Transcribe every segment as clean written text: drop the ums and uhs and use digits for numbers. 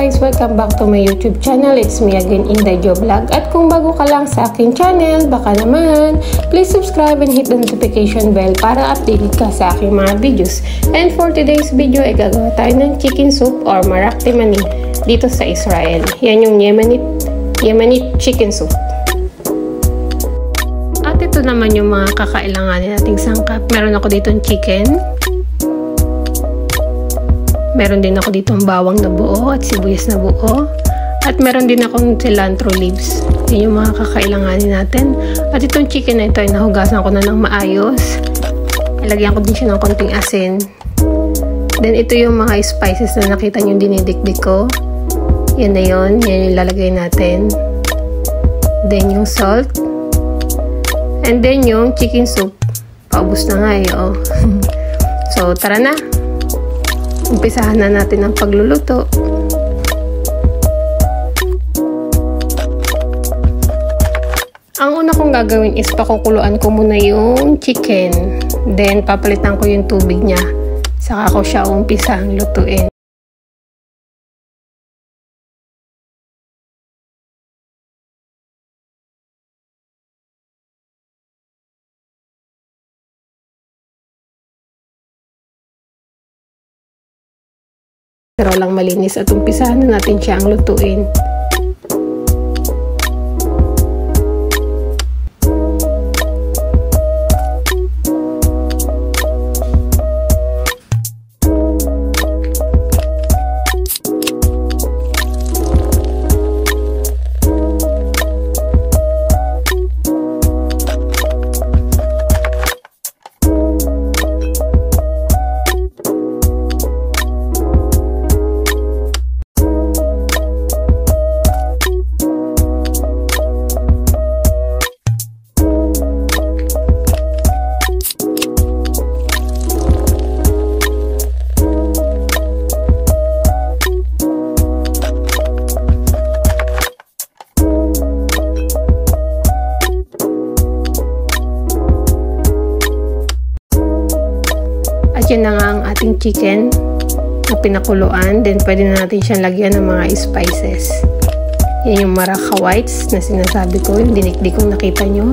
guys! Welcome back to my YouTube channel. It's me again, Inday Jo Vlog. At kung bago ka lang sa aking channel, baka naman, please subscribe and hit the notification bell para updated ka sa aking mga videos. And for today's video, ay gagawa tayo ng chicken soup or Marak Temani dito sa Israel. Yan yung Yemenite chicken soup. At ito naman yung mga kakailanganin nating sangkap. Meron ako ditong chicken. Meron din ako dito ang bawang na buo at sibuyas na buo. At meron din akong cilantro leaves. Yan yung mga kakailanganin natin. At itong chicken na ito ay nahugasan ko na ng maayos. Ilagyan ko din siya ng konting asin. Then ito yung mga spices na nakita nyo dinidikdik ko. Yan na yun. Yan yung lalagay natin. Then yung salt. And then yung chicken soup. Paubos na nga eh. Oh. So tara na. Umpisahan na natin ang pagluluto. Ang una kong gagawin is pakukuluan ko muna yung chicken. Then papalitan ko yung tubig niya. Saka ko siya umpisang lutuin. Pero lang malinis at umpisahan na natin siyang lutuin. At yun na nga ang ating chicken na pinakuluan. Then pwede na natin siyang lagyan ng mga spices. Yan yung marak hawaij na sinasabi ko, yung dinikdik kong nakita nyo.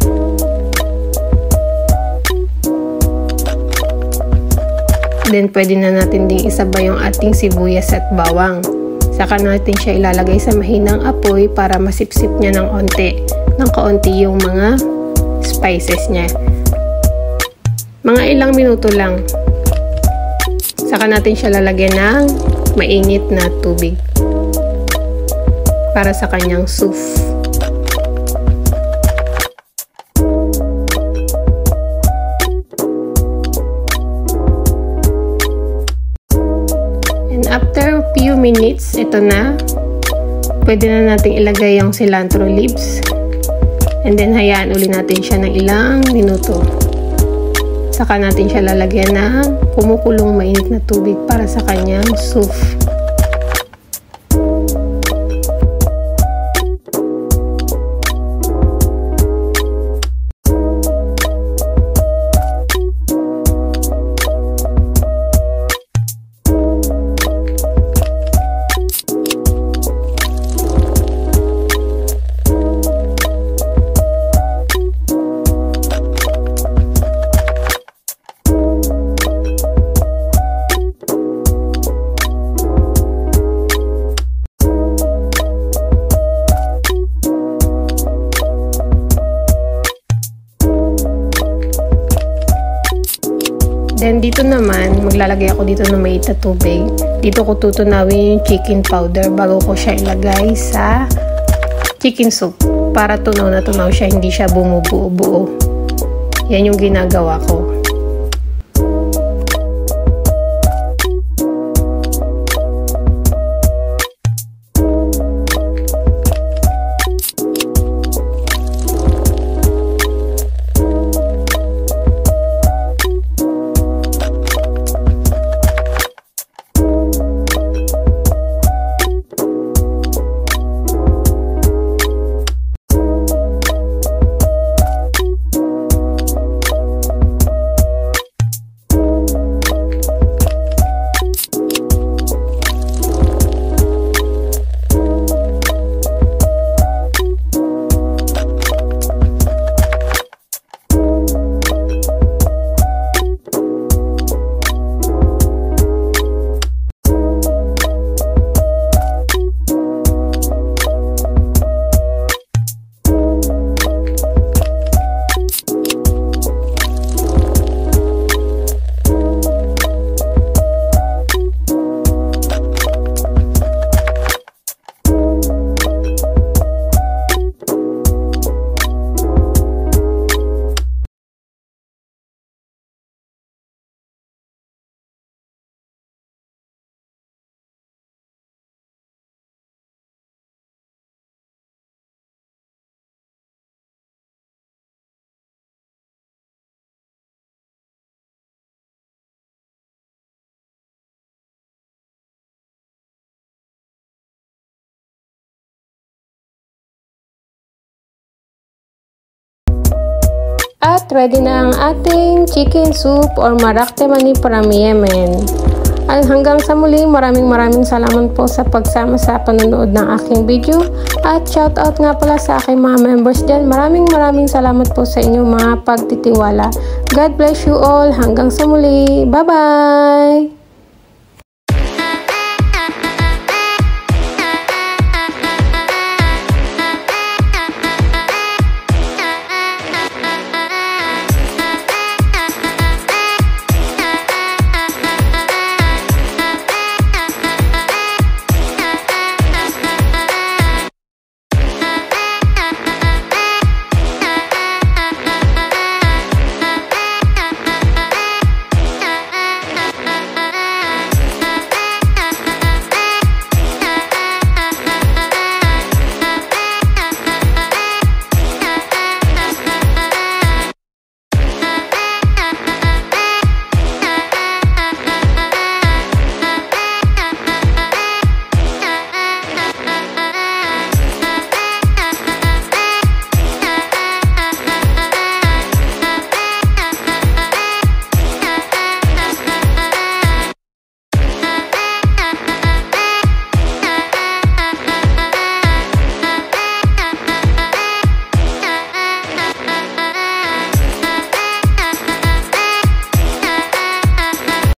Then pwede na natin ding isabay yung ating sibuyas at bawang. Saka natin siya ilalagay sa mahinang apoy para masipsip niya ng kaunti yung mga spices niya. Mga ilang minuto lang. Saka natin siya lalagyan ng mainit na tubig para sa kanyang soup. And after few minutes, ito na. Pwede na natin ilagay yung cilantro leaves. And then hayaan uli natin siya ng ilang minuto. Saka natin siya lalagyan ng kumukulong mainit na tubig para sa kanyang soup. Then dito naman, maglalagay ako dito ng mainit na tubig. Dito ko tutunawin yung chicken powder bago ko siya ilagay sa chicken soup. Para tunaw na tunaw siya, hindi siya bumubuo-buo. Yan yung ginagawa ko. At ready na ang ating chicken soup or Marak Temani from Yemen. At hanggang sa muli, maraming salamat po sa pagsama sa panonood ng aking video. At shoutout nga pala sa aking mga members dyan. Maraming salamat po sa inyong mga pagtitiwala. God bless you all. Hanggang sa muli. Bye-bye!